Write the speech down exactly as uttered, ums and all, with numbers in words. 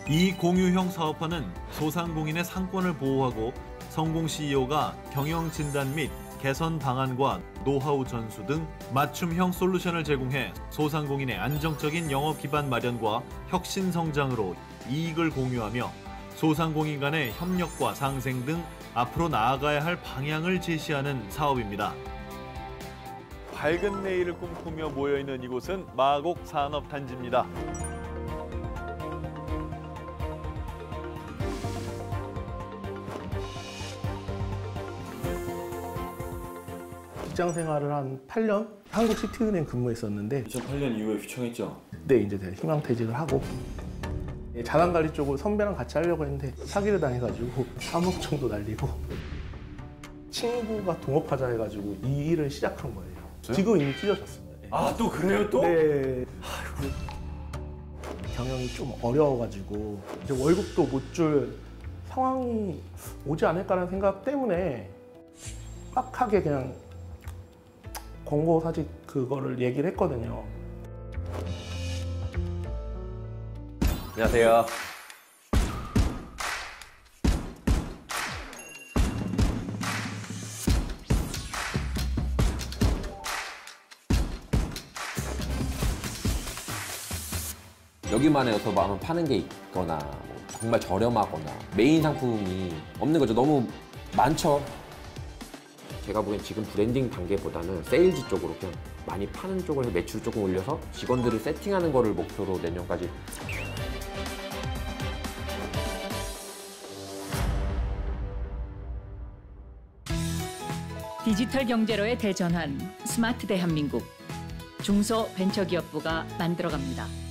이 공유형 사업화는 소상공인의 상권을 보호하고 성공 씨이오가 경영 진단 및 개선 방안과 노하우 전수 등 맞춤형 솔루션을 제공해 소상공인의 안정적인 영업 기반 마련과 혁신 성장으로 이익을 공유하며 소상공인 간의 협력과 상생 등 앞으로 나아가야 할 방향을 제시하는 사업입니다. 밝은 내일을 꿈꾸며 모여있는 이곳은 마곡 산업단지입니다. 직장 생활을 한 팔 년 한국시티은행 근무했었는데 이천팔 년 이후에 휘청했죠? 네, 이제 희망퇴직을 하고 자산관리 쪽을 선배랑 같이 하려고 했는데 사기를 당해가지고 삼억 정도 날리고 친구가 동업하자 해가지고 이 일을 시작한 거예요. 저요? 지금 이미 찢어졌습니다. 네. 아, 또 그래요 또? 네. 아이고. 경영이 좀 어려워가지고 이제 월급도 못 줄 상황이 오지 않을까라는 생각 때문에 빡하게 그냥 권고사직 그거를 얘기를 했거든요. 안녕하세요. 여기만 해서 뭐 한번 파는 게 있거나 뭐 정말 저렴하거나 메인 상품이 없는 거죠. 너무 많죠. 제가 보기엔 지금 브랜딩 단계보다는 세일즈 쪽으로 그냥 많이 파는 쪽으로 해서 매출 조금 올려서 직원들을 세팅하는 거를 목표로 내년까지. 디지털 경제로의 대전환 스마트 대한민국 중소벤처기업부가 만들어갑니다.